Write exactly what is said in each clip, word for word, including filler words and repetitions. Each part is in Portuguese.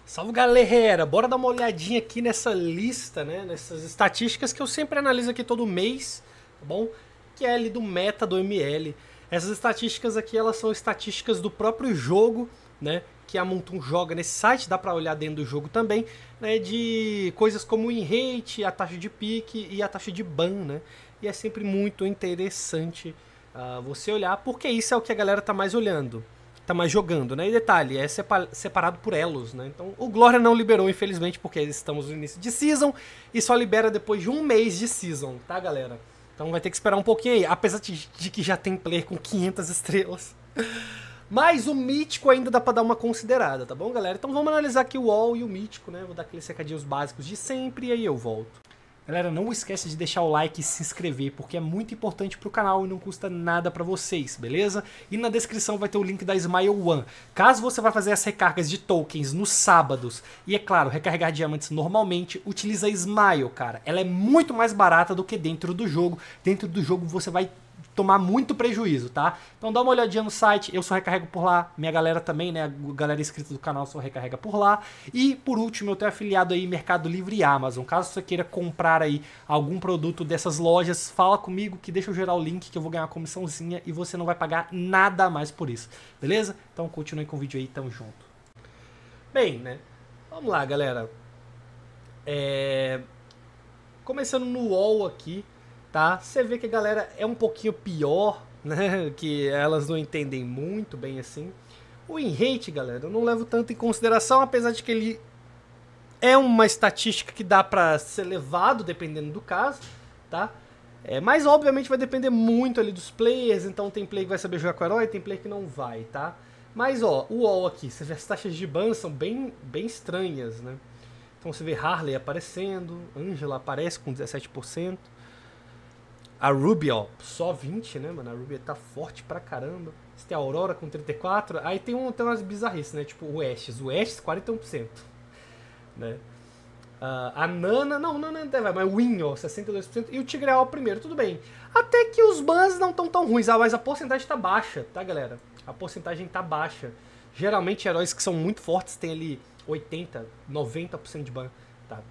Salve galera, bora dar uma olhadinha aqui nessa lista, né, nessas estatísticas que eu sempre analiso aqui todo mês, tá bom? Que é ali do meta do M L. Essas estatísticas aqui, elas são estatísticas do próprio jogo, né, que a Montum joga nesse site, dá pra olhar dentro do jogo também, né, de coisas como o win rate, a taxa de pique e a taxa de ban, né? E é sempre muito interessante uh, você olhar, porque isso é o que a galera tá mais olhando. Tá mais jogando, né? E detalhe, é separado por elos, né? Então o Glória não liberou, infelizmente, porque estamos no início de season e só libera depois de um mês de season, tá, galera? Então vai ter que esperar um pouquinho aí, apesar de, de que já tem player com quinhentas estrelas. Mas o Mítico ainda dá pra dar uma considerada, tá bom, galera? Então vamos analisar aqui o Wall e o Mítico, né? Vou dar aqueles recadinhos básicos de sempre e aí eu volto. Galera, não esquece de deixar o like e se inscrever, porque é muito importante pro canal e não custa nada pra vocês, beleza? E na descrição vai ter o link da Smile One. Caso você vá fazer as recargas de tokens nos sábados, e é claro, recarregar diamantes normalmente, utiliza a Smile, cara. Ela é muito mais barata do que dentro do jogo. Dentro do jogo você vai tomar muito prejuízo, tá? Então dá uma olhadinha no site, eu só recarrego por lá, minha galera também, né, a galera inscrita do canal só recarrega por lá. E por último, eu tenho afiliado aí Mercado Livre e Amazon. Caso você queira comprar aí algum produto dessas lojas, fala comigo que deixa eu gerar o link que eu vou ganhar uma comissãozinha e você não vai pagar nada a mais por isso, beleza? Então continue com o vídeo aí, tamo junto. Bem, né, vamos lá, galera. É... Começando no wall aqui, tá? Você vê que a galera é um pouquinho pior, né? Que elas não entendem muito bem assim. O win rate, galera, eu não levo tanto em consideração, apesar de que ele é uma estatística que dá pra ser levado dependendo do caso, tá? É, mas obviamente vai depender muito ali dos players, então tem player que vai saber jogar com o herói, tem player que não vai, tá? Mas ó, o wall aqui, você vê as taxas de ban são bem, bem estranhas, né? Então você vê Harley aparecendo, Angela aparece com dezessete por cento. A Ruby, ó, só vinte, né, mano? A Ruby tá forte pra caramba. Você tem a Aurora com trinta e quatro. Aí tem, um, tem umas bizarrices, né? Tipo o Ashes. O Ashes, quarenta e um por cento. Né? Uh, a Nana, não, Nana até vai, mas o Win, ó, sessenta e dois por cento. E o Tigreal primeiro, tudo bem. Até que os bans não estão tão ruins, ah, mas a porcentagem tá baixa, tá, galera? A porcentagem tá baixa. Geralmente heróis que são muito fortes tem ali oitenta, noventa por cento de ban, tá?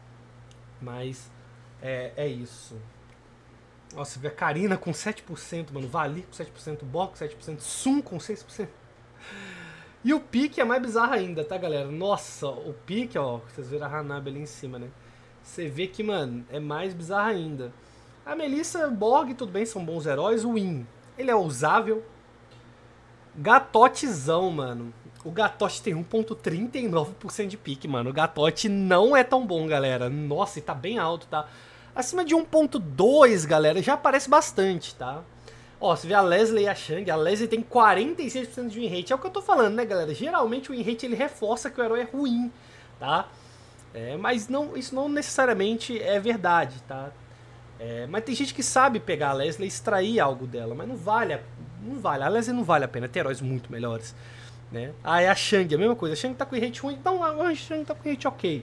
Mas é, é isso. Nossa, vê a Karina com sete por cento, mano. Vali com sete por cento, Bok com sete por cento, Sun com seis por cento. E o pique é mais bizarro ainda, tá, galera? Nossa, o pique, ó, vocês viram a Hanabi ali em cima, né? Você vê que, mano, é mais bizarro ainda. A Melissa, Borg, tudo bem, são bons heróis. O Win, ele é usável. Gatotezão, mano. O Gatote tem um ponto trinta e nove por cento de pique, mano. O Gatote não é tão bom, galera. Nossa, e tá bem alto, tá? Acima de um ponto dois, galera, já aparece bastante, tá? Ó, você vê a Leslie e a Shang, a Leslie tem quarenta e seis por cento de win rate. É o que eu tô falando, né, galera? Geralmente o win rate, ele reforça que o herói é ruim, tá? É, mas não, isso não necessariamente é verdade, tá? É, mas tem gente que sabe pegar a Leslie e extrair algo dela, mas não vale, não vale. A Leslie não vale a pena, tem heróis muito melhores, né? Ah, é a Shang, a mesma coisa. A Shang tá com win rate ruim, então a Shang tá com win rate ok.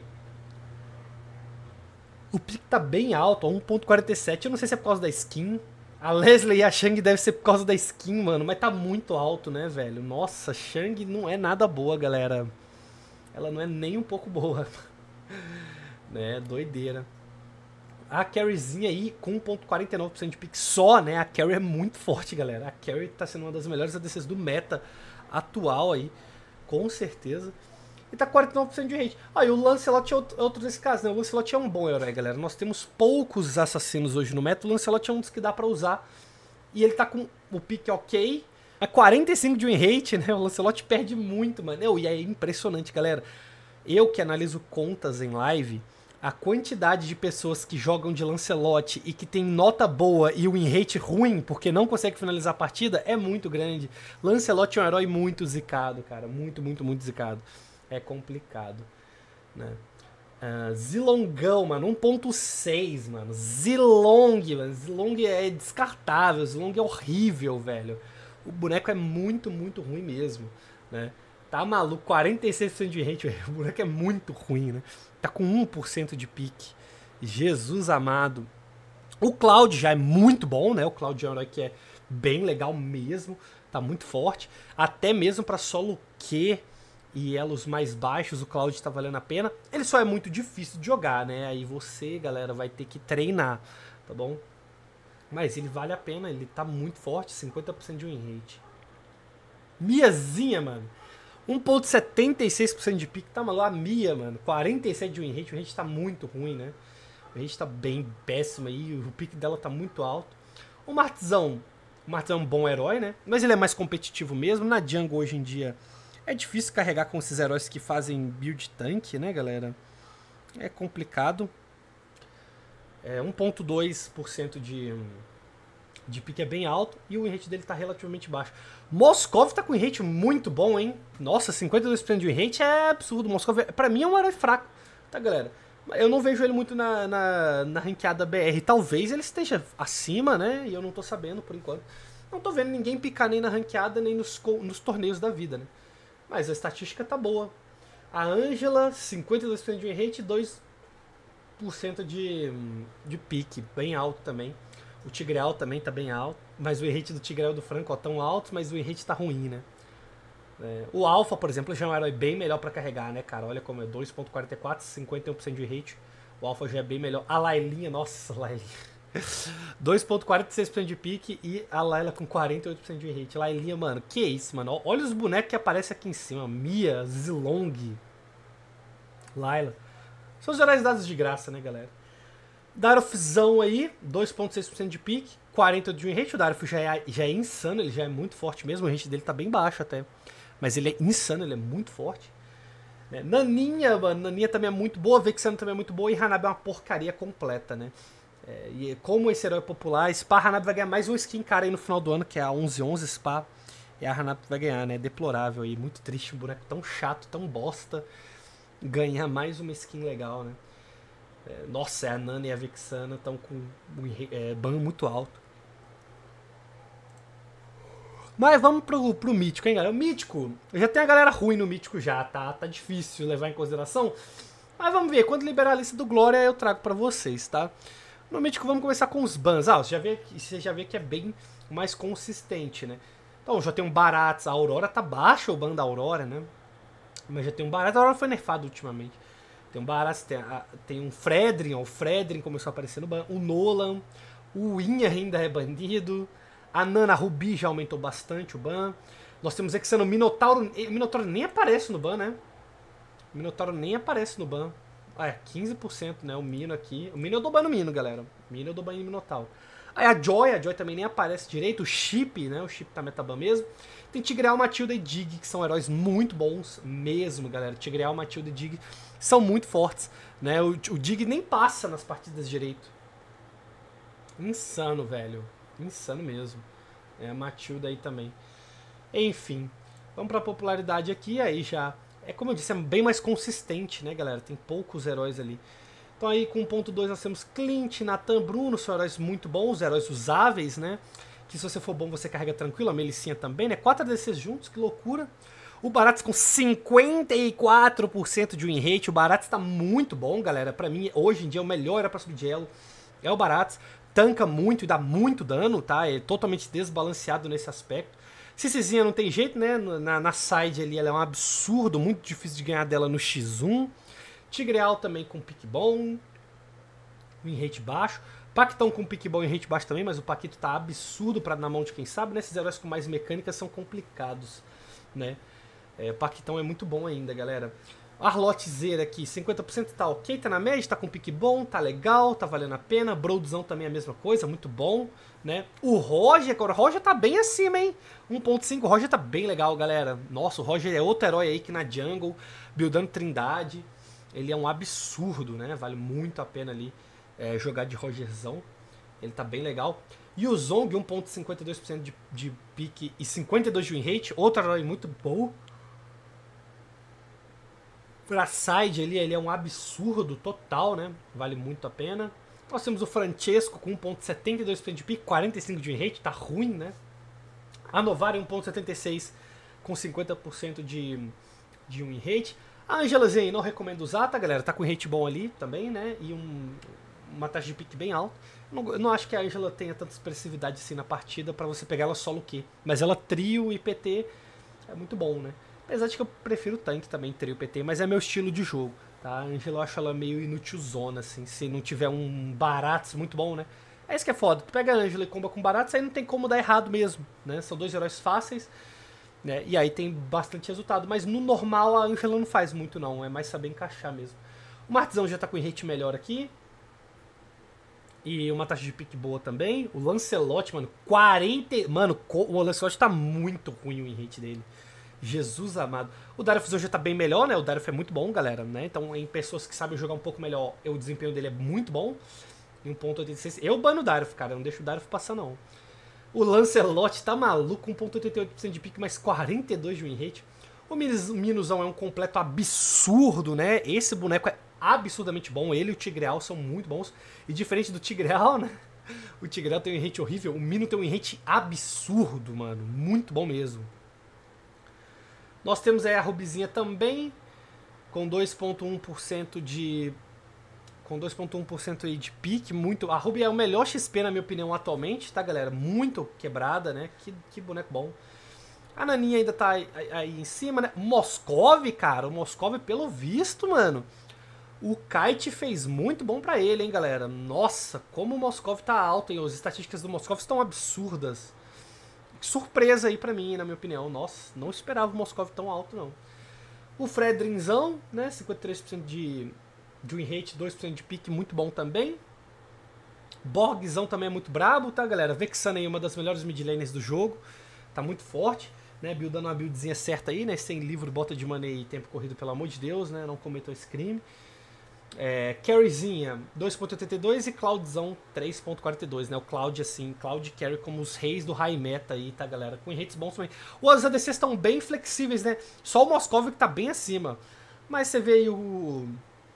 O pique tá bem alto, ó, um ponto quarenta e sete. Eu não sei se é por causa da skin. A Leslie e a Shang deve ser por causa da skin, mano. Mas tá muito alto, né, velho? Nossa, Shang não é nada boa, galera. Ela não é nem um pouco boa. Né, doideira. A Carriezinha aí com um ponto quarenta e nove por cento de pique só, né? A Carrie é muito forte, galera. A Carrie tá sendo uma das melhores A D Cs do meta atual aí. Com certeza. E tá quarenta e nove por cento de rate. Ah, e o Lancelot é outro desse caso, né? O Lancelot é um bom herói, galera. Nós temos poucos assassinos hoje no meta. O Lancelot é um dos que dá pra usar. E ele tá com o pique ok. É quarenta e cinco de win rate, né? O Lancelot perde muito, mano. E é impressionante, galera. Eu que analiso contas em live, a quantidade de pessoas que jogam de Lancelot e que tem nota boa e win rate ruim, porque não consegue finalizar a partida, é muito grande. Lancelot é um herói muito zicado, cara. Muito, muito, muito zicado. É complicado, né? Uh, Zilongão, mano, um ponto seis, mano. Zilong, mano. Zilong é descartável. Zilong é horrível, velho. O boneco é muito, muito ruim mesmo, né? Tá maluco, quarenta e seis por cento de rate, velho. O boneco é muito ruim, né? Tá com um por cento de pique. Jesus amado. O Cloud já é muito bom, né? O Cloud é um herói que é bem legal mesmo. Tá muito forte. Até mesmo pra solo Q. e elos mais baixos, o Cloud tá valendo a pena. Ele só é muito difícil de jogar, né? Aí você, galera, vai ter que treinar, tá bom? Mas ele vale a pena, ele tá muito forte, cinquenta por cento de win rate. Miazinha, mano. um ponto setenta e seis por cento de pique, tá maluco? A Mia, mano, quarenta e sete de win rate, o rate tá muito ruim, né? O rate tá bem péssimo aí, o pique dela tá muito alto. O Martzão, o Martzão é um bom herói, né? Mas ele é mais competitivo mesmo. Na jungle hoje em dia é difícil carregar com esses heróis que fazem build tank, né, galera? É complicado. É, um ponto dois por cento de, de pique é bem alto e o win rate dele tá relativamente baixo. Moskov tá com win rate muito bom, hein? Nossa, cinquenta e dois por cento de win rate é absurdo. Moskov, pra mim, é um herói fraco, tá, galera? Eu não vejo ele muito na, na, na ranqueada B R. Talvez ele esteja acima, né? E eu não tô sabendo por enquanto. Não tô vendo ninguém picar nem na ranqueada, nem nos, nos torneios da vida, né? Mas a estatística tá boa. A Ângela, cinquenta e dois por cento de win rate e dois por cento de, de pique. Bem alto também. O Tigreal também tá bem alto. Mas o win rate do Tigreal e do Franco ó, tão alto, mas o win rate tá ruim, né? É, o Alpha, por exemplo, já é um herói bem melhor pra carregar, né, cara? Olha como é, dois ponto quarenta e quatro, cinquenta e um por cento de win rate. O Alpha já é bem melhor. A Lailinha, nossa, Lailinha. dois ponto quarenta e seis por cento de pique e a Layla com quarenta e oito por cento de win rate. Lailinha, mano, que isso, mano? Olha os bonecos que aparecem aqui em cima. Mia, Zilong, Layla. São os heróis dados de graça, né, galera? Darofzão aí, dois ponto seis por cento de pique, quarenta por cento de win rate. O Darof já é, já é insano, ele já é muito forte mesmo. O win rate dele tá bem baixo até. Mas ele é insano, ele é muito forte. Né? Naninha, mano, Naninha também é muito boa. Vexana também é muito boa. E Hanabi é uma porcaria completa, né? É, e como esse herói é popular, Spa, a Hanabi vai ganhar mais um skin cara aí no final do ano, que é a onze onze Spa. E a Hanabi vai ganhar, né? Deplorável aí, muito triste, um boneco tão chato, tão bosta. Ganhar mais uma skin legal, né? É, nossa, a Nana e a Vexana estão com um é, ban muito alto. Mas vamos pro, pro Mítico, hein, galera? O Mítico, já tem a galera ruim no Mítico já, tá? Tá difícil levar em consideração. Mas vamos ver, quando liberar a lista do Glória eu trago pra vocês, tá? No Mítico vamos começar com os bans. Ah, você já vê, você já vê que é bem mais consistente, né? Então já tem um Baratos, a Aurora tá baixa o ban da Aurora, né? Mas já tem um Baratos, a Aurora foi nerfada ultimamente. Tem um Baratos, tem, a, tem um Fredrin, ó, o Fredrin começou a aparecer no ban. O Nolan, o Inha ainda é bandido. A Nana Ruby já aumentou bastante o ban. Nós temos Exano Minotauro. Minotauro nem aparece no ban, né? O Minotauro nem aparece no ban. Ah, é quinze por cento, né? O Mino aqui. O Mino eu dou ban no Mino, galera. O Mino eu dou ban no Minotauro. Aí a Joy, a Joy também nem aparece direito. O Chip, né? O Chip tá metaban mesmo. Tem Tigreal, Matilda e Dig, que são heróis muito bons mesmo, galera. Tigreal, Matilda e Dig são muito fortes, né? O, o Dig nem passa nas partidas direito. Insano, velho. Insano mesmo. É, a Matilda aí também. Enfim. Vamos pra popularidade aqui. Aí já... É como eu disse, é bem mais consistente, né, galera? Tem poucos heróis ali. Então aí com um ponto dois nós temos Clint, Nathan, Bruno. São heróis muito bons. Heróis usáveis, né? Que se você for bom você carrega tranquilo. A Melicinha também, né? quatro A D Cs juntos. Que loucura. O Baratos com cinquenta e quatro por cento de win rate. O Baratos tá muito bom, galera. Pra mim, hoje em dia, o melhor era pra subir de elo. É o Baratos. Tanca muito e dá muito dano, tá? É totalmente desbalanceado nesse aspecto. Cicizinha não tem jeito, né? Na, na side ali ela é um absurdo, muito difícil de ganhar dela no xis um. Tigreal também com pique bom. Win rate baixo. Pactão com pique bom e rate baixo também, mas o Paquito tá absurdo pra, na mão de quem sabe, né? Esses heróis com mais mecânicas são complicados, né? É, o Paquitão é muito bom ainda, galera. Arlotezeira aqui, cinquenta por cento tá ok, tá na média, tá com pique bom, tá legal, tá valendo a pena. Broadzão também é a mesma coisa, muito bom, né? O Roger, cara, o Roger tá bem acima, hein? um ponto cinco, o Roger tá bem legal, galera. Nossa, o Roger é outro herói aí que na jungle, buildando Trindade. Ele é um absurdo, né? Vale muito a pena ali é, jogar de Rogerzão. Ele tá bem legal. E o Zong, um ponto cinquenta e dois por cento de, de pique e cinquenta e dois de win rate, outro herói muito bom. Pra side ali, ele é um absurdo total, né? Vale muito a pena. Nós temos o Francesco com um ponto setenta e dois por cento de pique, quarenta e cinco de win rate, tá ruim, né? A Novari um ponto setenta e seis com cinquenta por cento de, de win rate. A Angelazinha não recomendo usar, tá, galera? Tá com rate bom ali também, né? E um, uma taxa de pique bem alta. Não, não acho que a Angela tenha tanta expressividade assim na partida pra você pegar ela solo Q. Mas ela trio e P T é muito bom, né? Apesar de que eu prefiro o tanque também, trio P T, mas é meu estilo de jogo, tá? A Angela eu acho ela meio inutilzona, assim, se não tiver um Baratos muito bom, né? É isso que é foda, tu pega a Angela e comba com Baratos, aí não tem como dar errado mesmo, né? São dois heróis fáceis, né? E aí tem bastante resultado, mas no normal a Angela não faz muito não, é mais saber encaixar mesmo. O Martzão já tá com rate melhor aqui. E uma taxa de pique boa também. O Lancelot, mano, quarenta... Mano, o Lancelot tá muito ruim o rate dele. Jesus amado. O Dareth já tá bem melhor, né? O Dareth é muito bom, galera, né? Então, em pessoas que sabem jogar um pouco melhor, o desempenho dele é muito bom. Em um ponto oitenta e seis. Eu bano o Dareth, cara. Eu não deixo o Dareth passar, não. O Lancelot tá maluco, um ponto oitenta e oito por cento de pique, mais quarenta e dois de win rate. O Minuzão é um completo absurdo, né? Esse boneco é absurdamente bom. Ele e o Tigreal são muito bons. E diferente do Tigreal, né? O Tigreal tem um win rate horrível. O Mino tem um win rate absurdo, mano. Muito bom mesmo. Nós temos aí a Rubizinha também, com dois ponto um por cento de... Com dois ponto um por cento aí de pique, muito... A Ruby é o melhor X P, na minha opinião, atualmente, tá, galera? Muito quebrada, né? Que, que boneco bom. A Naninha ainda tá aí, aí em cima, né? Moskov, cara. O Moskov, pelo visto, mano, o Kite fez muito bom pra ele, hein, galera? Nossa, como o Moskov tá alto, hein? As estatísticas do Moskov estão absurdas. Surpresa aí pra mim, na minha opinião. Nossa, não esperava o Moskov tão alto, não. O Fredrinzão, né? cinquenta e três por cento de, de win rate, dois por cento de pique, muito bom também. Borgzão também é muito brabo, tá, galera? Vexana aí, uma das melhores mid laners do jogo. Tá muito forte, né? Buildando uma buildzinha certa aí, né? Sem livro, bota de money e tempo corrido, pelo amor de Deus, né? Não cometam esse crime. É, Carryzinha dois ponto oitenta e dois e Cloudzão três ponto quarenta e dois, né? O Cloud, assim, Cloud Carry como os reis do high meta aí, tá, galera? Com rates bons também. Os A D Cs estão bem flexíveis, né? Só o Moskov que tá bem acima. Mas você vê aí o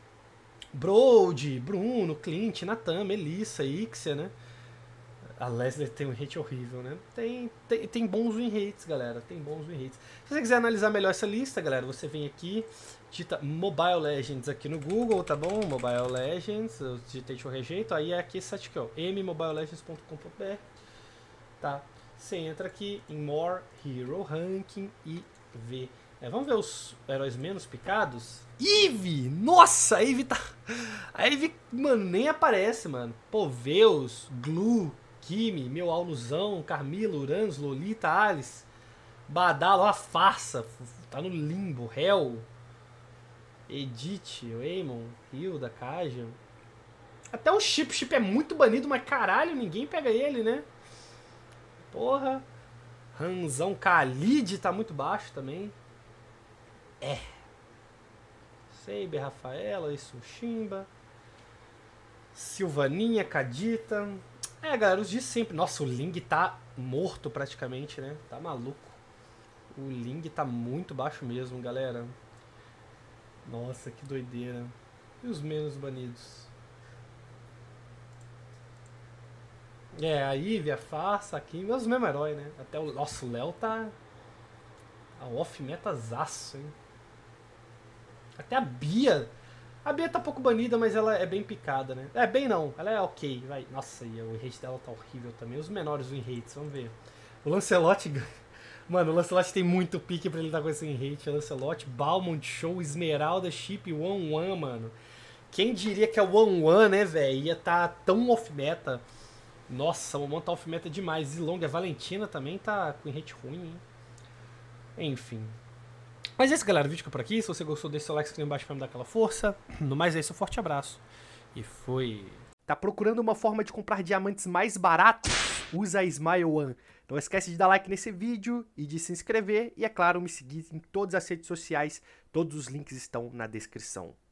Brody, Bruno, Clint, Natan, Melissa, Ixia, né? A Leslie tem um rate horrível, né? Tem, tem, tem bons win rates, galera. Tem bons win rates. Se você quiser analisar melhor essa lista, galera, você vem aqui, digita Mobile Legends aqui no Google, tá bom? Mobile Legends, eu digitei deixa eu rejeito, aí é aqui esse site aqui, ó, m mobile legends ponto com ponto b r, tá? Você entra aqui em More Hero Ranking e vê. É, vamos ver os heróis menos picados. Eve! Nossa, a Eve tá... A Eve, mano, nem aparece, mano. Poveus, Glue, Kimi, meu Auluzão, Carmila, Uranus, Lolita, Alice, Badalo, a farsa, tá no limbo, Hell, Edith, Eamon, Hilda, Kaja. Até o Chip, Chip é muito banido, mas caralho, ninguém pega ele, né? Porra. Ranzão, Khalid tá muito baixo também. É. Saber, Rafaela, Isushimba, Silvaninha, Cadita. É, galera, os de sempre. Nossa, o Ling tá morto praticamente, né? Tá maluco. O Ling tá muito baixo mesmo, galera. Nossa, que doideira. E os menos banidos? É, a Ivy, a Farsa, aqui, os mesmos heróis, né? Até o... Nossa, o Léo tá... A off-metazaço, hein? Até a Bia... A Bia tá pouco banida, mas ela é bem picada, né? É, bem não. Ela é ok, vai. Nossa, e o win rate dela tá horrível também. Os menores win rates, vamos ver. O Lancelot... Mano, o Lancelot tem muito pique pra ele estar com esse win rate. O Lancelot, Balmond, Show, Esmeralda, Chip, One One, mano. Quem diria que é o One One, né, velho? Ia tá tão off-meta. Nossa, o One tá off-meta demais. Zilong, a Valentina também tá com win rate ruim, hein? Enfim... Mas é isso, galera, o vídeo fica por aqui. Se você gostou, deixa seu like aqui embaixo pra me dar aquela força. No mais é isso, um forte abraço. E foi. Tá procurando uma forma de comprar diamantes mais baratos? Usa a Smile One. Não esquece de dar like nesse vídeo e de se inscrever. E, é claro, me seguir em todas as redes sociais. Todos os links estão na descrição.